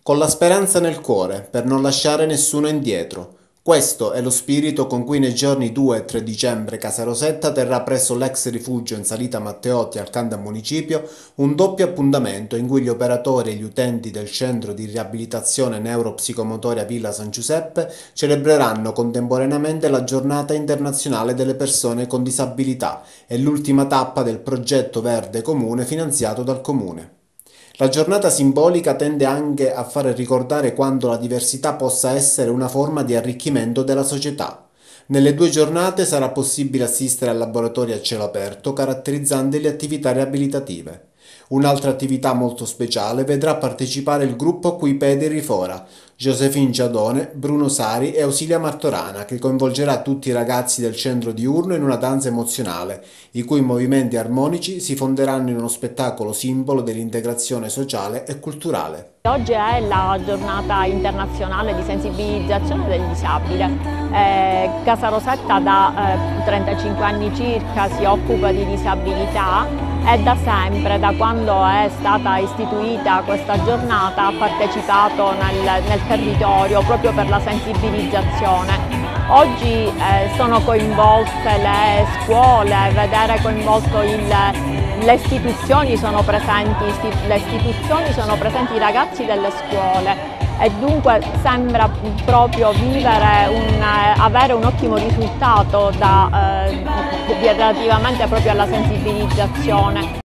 con la speranza nel cuore, per non lasciare nessuno indietro. Questo è lo spirito con cui nei giorni 2 e 3 dicembre Casa Rosetta terrà presso l'ex rifugio in Salita Matteotti al Canda Municipio un doppio appuntamento in cui gli operatori e gli utenti del centro di riabilitazione neuropsicomotoria Villa San Giuseppe celebreranno contemporaneamente la giornata internazionale delle persone con disabilità e l'ultima tappa del progetto Verde Comune finanziato dal Comune. La giornata simbolica tende anche a fare ricordare quanto la diversità possa essere una forma di arricchimento della società. Nelle due giornate sarà possibile assistere a laboratori a cielo aperto caratterizzanti le attività riabilitative. Un'altra attività molto speciale vedrà partecipare il gruppo Qui Pederi Fora, Josephine Giadone, Bruno Sari e Ausilia Martorana, che coinvolgerà tutti i ragazzi del centro diurno in una danza emozionale, i cui movimenti armonici si fonderanno in uno spettacolo simbolo dell'integrazione sociale e culturale. Oggi è la giornata internazionale di sensibilizzazione del disabile. Casa Rosetta da 35 anni circa si occupa di disabilità e da sempre, da quando è stata istituita questa giornata, ha partecipato nel territorio proprio per la sensibilizzazione. Oggi sono coinvolte le scuole, vedere coinvolto le istituzioni sono presenti, i ragazzi delle scuole e dunque sembra proprio avere un ottimo risultato relativamente proprio alla sensibilizzazione.